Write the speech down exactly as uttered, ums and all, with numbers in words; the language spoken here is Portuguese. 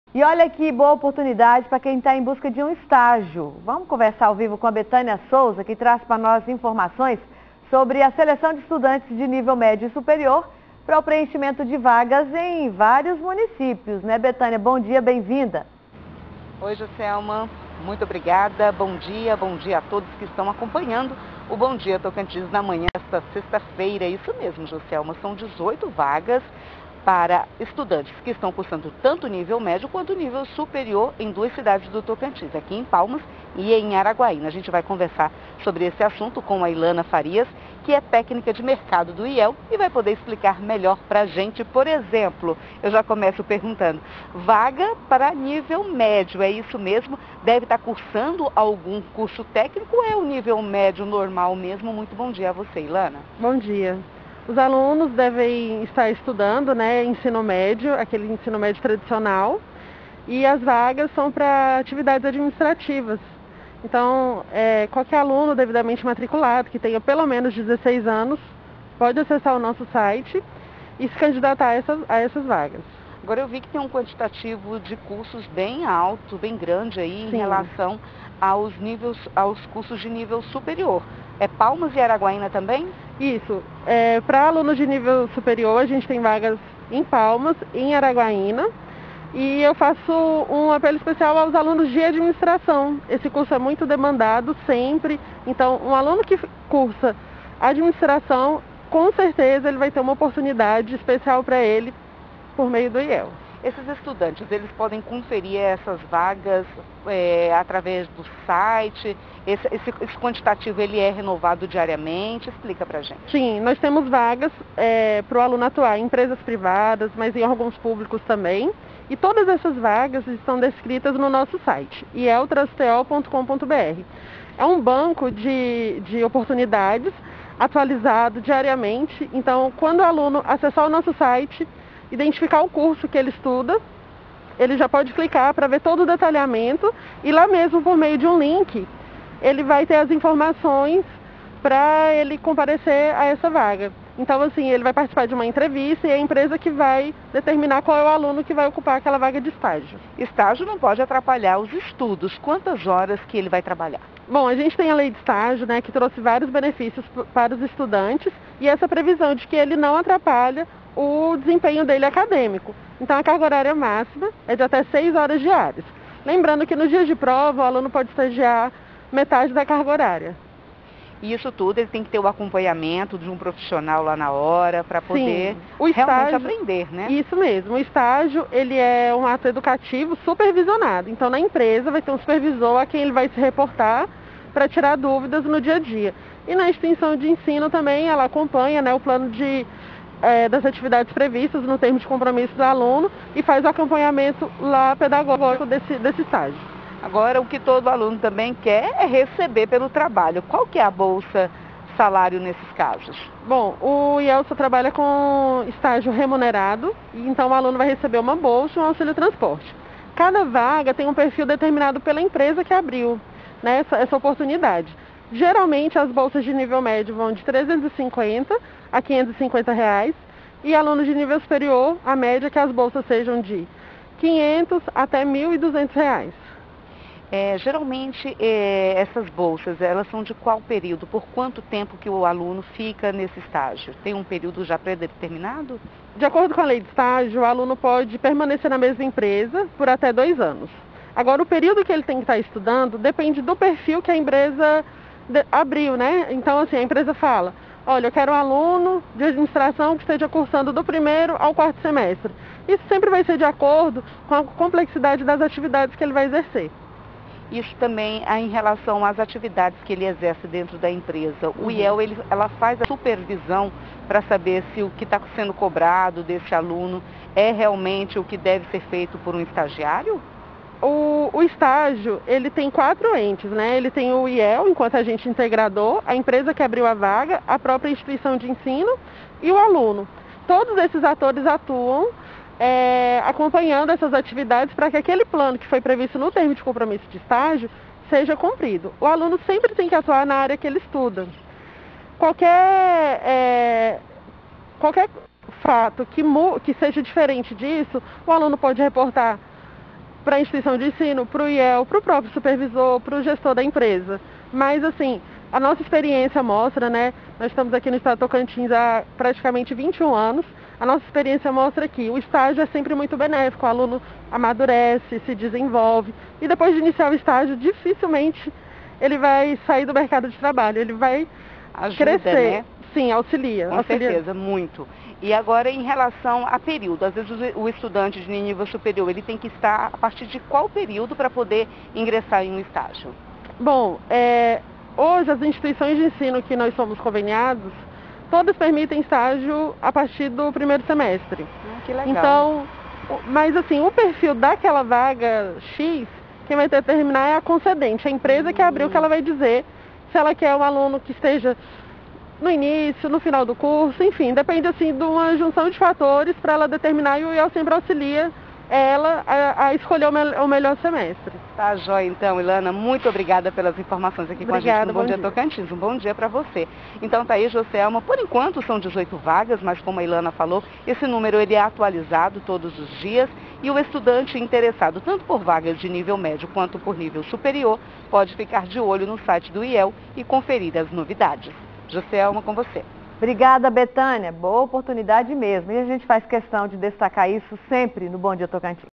E olha que boa oportunidade para quem está em busca de um estágio. Vamos conversar ao vivo com a Betânia Souza, que traz para nós informações sobre a seleção de estudantes de nível médio e superior para o preenchimento de vagas em vários municípios, né, Betânia? Bom dia, bem-vinda. Oi, Joselma. Muito obrigada. Bom dia, bom dia a todos que estão acompanhando o Bom Dia Tocantins na manhã desta sexta-feira. Isso mesmo, Joselma, são dezoito vagas para estudantes que estão cursando tanto nível médio quanto nível superior em duas cidades do Tocantins, aqui em Palmas e em Araguaína. A gente vai conversar sobre esse assunto com a Ilana Farias, que é técnica de mercado do I E L e vai poder explicar melhor para a gente. Por exemplo, eu já começo perguntando, vaga para nível médio, é isso mesmo? Deve estar cursando algum curso técnico ou é o nível médio normal mesmo? Muito bom dia a você, Ilana. Bom dia. Os alunos devem estar estudando, né, ensino médio, aquele ensino médio tradicional, e as vagas são para atividades administrativas. Então, é, qualquer aluno devidamente matriculado, que tenha pelo menos dezesseis anos, pode acessar o nosso site e se candidatar a essas, a essas vagas. Agora eu vi que tem um quantitativo de cursos bem alto, bem grande aí em Sim. relação aos níveis, aos cursos de nível superior. É Palmas e Araguaína também? Isso. É, para alunos de nível superior, a gente tem vagas em Palmas, em Araguaína. E eu faço um apelo especial aos alunos de administração. Esse curso é muito demandado sempre. Então, um aluno que cursa administração, com certeza ele vai ter uma oportunidade especial para ele por meio do I E L. Esses estudantes, eles podem conferir essas vagas é, através do site? Esse, esse, esse quantitativo, ele é renovado diariamente? Explica pra gente. Sim, nós temos vagas é, para o aluno atuar em empresas privadas, mas em órgãos públicos também. E todas essas vagas estão descritas no nosso site, i e l trasteo ponto com ponto b r. É um banco de, de oportunidades atualizado diariamente. Então, quando o aluno acessar o nosso site, identificar o curso que ele estuda, ele já pode clicar para ver todo o detalhamento e lá mesmo, por meio de um link, ele vai ter as informações para ele comparecer a essa vaga. Então, assim, ele vai participar de uma entrevista e é a empresa que vai determinar qual é o aluno que vai ocupar aquela vaga de estágio. Estágio não pode atrapalhar os estudos. Quantas horas que ele vai trabalhar? Bom, a gente tem a lei de estágio, né, que trouxe vários benefícios para os estudantes e essa previsão de que ele não atrapalha o desempenho dele acadêmico. Então, a carga horária máxima é de até seis horas diárias. Lembrando que nos dias de prova, o aluno pode estagiar metade da carga horária. E isso tudo, ele tem que ter o acompanhamento de um profissional lá na hora para poder Sim, o realmente estágio, aprender, né? Isso mesmo. O estágio, ele é um ato educativo supervisionado. Então, na empresa vai ter um supervisor a quem ele vai se reportar para tirar dúvidas no dia a dia. E na instituição de ensino também, ela acompanha, né, o plano de, é, das atividades previstas no termo de compromisso do aluno e faz o acompanhamento lá pedagógico desse, desse estágio. Agora, o que todo aluno também quer é receber pelo trabalho. Qual que é a bolsa salário nesses casos? Bom, o I E L só trabalha com estágio remunerado, então o aluno vai receber uma bolsa e um auxílio transporte. Cada vaga tem um perfil determinado pela empresa que abriu, né, essa, essa oportunidade. Geralmente, as bolsas de nível médio vão de trezentos e cinquenta a quinhentos e cinquenta reais e alunos de nível superior, a média é que as bolsas sejam de quinhentos até mil e duzentos reais. É, geralmente, é, essas bolsas, elas são de qual período? Por quanto tempo que o aluno fica nesse estágio? Tem um período já pré-determinado? De acordo com a lei de estágio, o aluno pode permanecer na mesma empresa por até dois anos. Agora, o período que ele tem que estar estudando depende do perfil que a empresa abriu, né? Então, assim, a empresa fala, olha, eu quero um aluno de administração que esteja cursando do primeiro ao quarto semestre. Isso sempre vai ser de acordo com a complexidade das atividades que ele vai exercer. Isso também é em relação às atividades que ele exerce dentro da empresa. O Uhum. I E L, ele, ela faz a supervisão para saber se o que está sendo cobrado desse aluno é realmente o que deve ser feito por um estagiário? O, o estágio, ele tem quatro entes, né? Ele tem o I E L, enquanto agente integrador, a empresa que abriu a vaga, a própria instituição de ensino e o aluno. Todos esses atores atuam É, acompanhando essas atividades para que aquele plano que foi previsto no termo de compromisso de estágio seja cumprido. O aluno sempre tem que atuar na área que ele estuda. Qualquer, é, qualquer fato que, que seja diferente disso, o aluno pode reportar para a instituição de ensino, para o I E L, para o próprio supervisor, para o gestor da empresa. Mas, assim, a nossa experiência mostra, né, nós estamos aqui no estado de Tocantins há praticamente vinte e um anos, a nossa experiência mostra que o estágio é sempre muito benéfico, o aluno amadurece, se desenvolve, e depois de iniciar o estágio, dificilmente ele vai sair do mercado de trabalho, ele vai Ajuda, crescer. Né? Sim, auxilia. Com auxilia. certeza, muito. E agora, em relação a período, às vezes o estudante de nível superior, ele tem que estar a partir de qual período para poder ingressar em um estágio? Bom, é, hoje as instituições de ensino que nós somos conveniados, todas permitem estágio a partir do primeiro semestre. Ah, que legal. Então, mas assim, o perfil daquela vaga X, quem vai determinar é a concedente, a empresa que abriu, que ela vai dizer se ela quer um aluno que esteja no início, no final do curso, enfim, depende assim de uma junção de fatores para ela determinar, e o I E L sempre auxilia ela a, a escolher o, me o melhor semestre. Tá jóia então, Ilana, muito obrigada pelas informações aqui Obrigada, com a gente no Bom, bom Dia, dia Tocantins. Um bom dia para você. Então tá aí, Joselma, por enquanto são dezoito vagas, mas como a Ilana falou, esse número ele é atualizado todos os dias e o estudante interessado, tanto por vagas de nível médio quanto por nível superior, pode ficar de olho no site do I E L e conferir as novidades. Joselma, com você. Obrigada, Betânia. Boa oportunidade mesmo. E a gente faz questão de destacar isso sempre no Bom Dia Tocantins.